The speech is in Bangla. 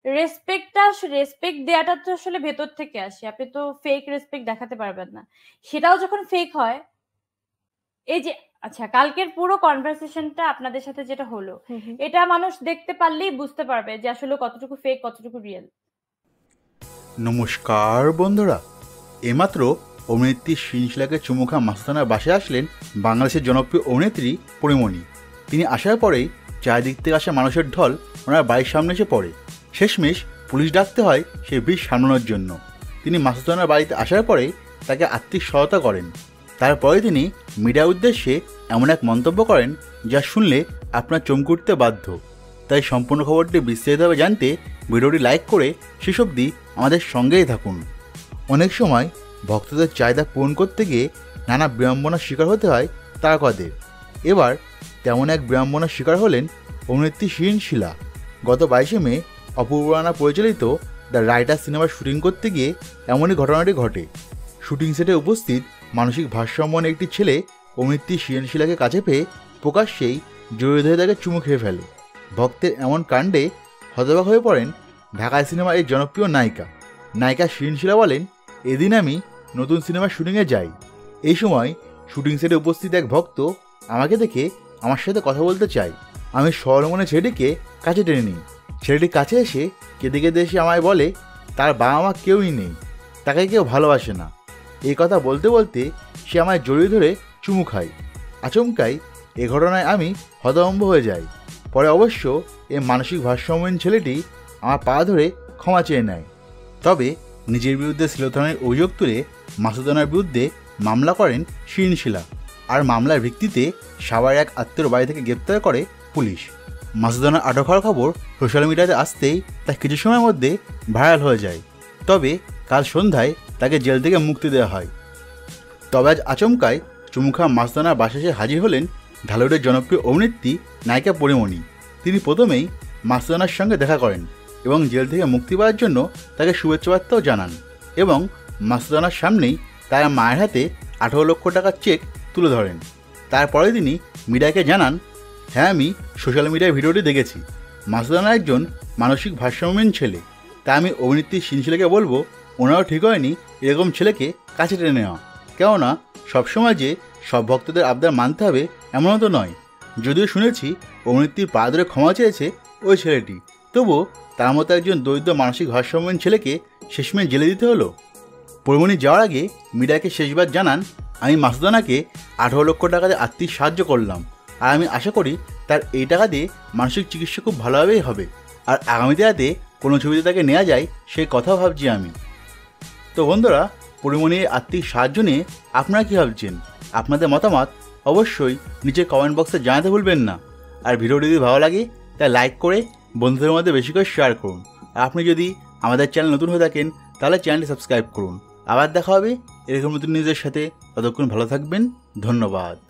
রেসপেক্টটা রেসপেক্ট দেওয়াটা তো আসলে ভেতর থেকে আসে, আপনি তো ফেক রেসপেক্ট দেখাতে পারবেন না। সেটাও যখন ফেক হয়, এই যে আচ্ছা কালকের পুরো কনভারসেশনটা আপনাদের সাথে যেটা হলো, এটা মানুষ দেখতে পারলেই বুঝতে পারবে যে আসলে কতটুকু ফেক কতটুকু রিয়েল। নমস্কার বন্ধুরা, এইমাত্র অভিনেত্রী শিনশিলাকে চুমু খাওয়া মাসুদানার বাসায় আসলেন বাংলাদেশের জনপ্রিয় অভিনেত্রী পরিমণি। তিনি আসার পরেই চারিদিক থেকে আসা মানুষের ঢল ওনার বাড়ির সামনে এসে পড়ে। শেষমেশ পুলিশ ডাকতে হয় সেই ভিড় সামলানোর জন্য। তিনি মাসুদানার বাড়িতে আসার পরেই তাকে আর্থিক সহায়তা করেন। তারপরে তিনি মিডিয়ার উদ্দেশ্যে এমন এক মন্তব্য করেন যা শুনলে আপনার চমকে উঠতে বাধ্য। তাই সম্পূর্ণ খবরটি বিস্তারিতভাবে জানতে ভিডিওটি লাইক করে শেষ অবধি আমাদের সঙ্গেই থাকুন। অনেক সময় ভক্তদের চাহিদা পূরণ করতে গিয়ে নানা বিড়ম্বনার শিকার হতে হয় তারকাদের। এবার তেমন এক বিড়ম্বনার শিকার হলেন অভিনেত্রী শিরিন। গত 22শে মে অপূর্ব রানা পরিচালিত দ্য রাইটার সিনেমার শুটিং করতে গিয়ে এমনই ঘটনাটি ঘটে। শুটিং সেটে উপস্থিত মানসিক ভারসাম্যহীন একটি ছেলে অভিনেত্রী শিরিনকে কাছে পেয়ে প্রকাশ্যেই জড়িয়ে ধরে তাকে চুমু খেয়ে ফেলে। ভক্তের এমন কাণ্ডে হতবাক হয়ে পড়েন ঢাকায় সিনেমার এই জনপ্রিয় নায়িকা শিরিন বলেন, এদিন আমি নতুন সিনেমার শুটিংয়ে যাই। এই সময় শুটিং সেটে উপস্থিত এক ভক্ত আমাকে দেখে আমার সাথে কথা বলতে চায়। আমি সরমনে ছেলেটিকে কাছে টেনে নিই। ছেলেটি কাছে এসে কেঁদে কেঁদে এসে আমায় বলে তার বাবা মা কেউই নেই, তাকে কেউ ভালোবাসে না। এই কথা বলতে বলতে সে আমায় জড়িয়ে ধরে চুমু খায়। আচমকাই এ ঘটনায় আমি হতভম্ব হয়ে যাই। পরে অবশ্য এই মানসিক ভারসাম্যহীন ছেলেটি আমার পা ধরে ক্ষমা চেয়ে নেয়। তবে নিজের বিরুদ্ধে শ্লীলতাহানির অভিযোগ তুলে মাসুদানার বিরুদ্ধে মামলা করেন শিরিন। আর মামলার ভিত্তিতে সাভারের এক আত্মীয়র বাড়ি থেকে গ্রেপ্তার করে পুলিশ। মাসুদানার আটক হওয়ার খবর সোশ্যাল মিডিয়াতে আসতেই তা কিছু সময়ের মধ্যে ভাইরাল হয়ে যায়। তবে কাল সন্ধ্যায় তাকে জেল থেকে মুক্তি দেওয়া হয়। তবে আজ আচমকায় চুমু খাওয়া মাসুদানার বাসায় এসে হাজির হলেন ঢালিউডের জনপ্রিয় অভিনেত্রী নায়িকা পরিমণি। তিনি প্রথমেই মাসুদানার সঙ্গে দেখা করেন এবং জেল থেকে মুক্তি পাওয়ার জন্য তাকে শুভেচ্ছা বার্তাও জানান এবং মাসুদানার সামনেই তার মায়ের হাতে 18 লক্ষ টাকার চেক তুলে ধরেন। তারপরে তিনি মিডিয়াকে জানান, হ্যাঁ আমি সোশ্যাল মিডিয়ায় ভিডিওটি দেখেছি। মাসুদানা একজন মানসিক ভারসাম্যহীন ছেলে, তাই আমি অভিনেত্রী শিরিনকে বলবো ওনারও ঠিক হয়নি এরকম ছেলেকে কাছে টেনে নেওয়া। কেননা সবসময় যে সব ভক্তদের আবদার মানতে হবে এমনও তো নয়। যদিও শুনেছি অভিনেত্রীর পা ধরে ক্ষমা চেয়েছে ওই ছেলেটি, তবুও তার মতো একজন দরিদ্র মানসিক ভারসাম্যহীন ছেলেকে শেষমেশ জেলে দিতে হলো। পরিমণি যাওয়ার আগে মিডিয়াকে শেষবার জানান, আমি মাসুদানাকে 18 লক্ষ টাকাতে আর্থিক সাহায্য করলাম, আর আমি আশা করি তার এই টাকা দিয়ে মানসিক চিকিৎসা খুব ভালোভাবেই হবে। আর আগামীতে যাতে কোনো ছবিতে তাকে নেওয়া যায় সেই কথাও ভাবছি আমি। তো বন্ধুরা, পরিমণির আর্থিক সাহায্য নিয়ে আপনারা কী ভাবছেন? আপনাদের মতামত অবশ্যই নিচে কমেন্ট বক্সে জানাতে ভুলবেন না। আর ভিডিওটি যদি ভালো লাগে তাই লাইক করে বন্ধুদের মধ্যে বেশি করে শেয়ার করুন। আর আপনি যদি আমাদের চ্যানেল নতুন হয়ে থাকেন তাহলে চ্যানেলটি সাবস্ক্রাইব করুন। আবার দেখা হবে এরকম নতুন নিউজের সাথে। ততক্ষণ ভালো থাকবেন। ধন্যবাদ।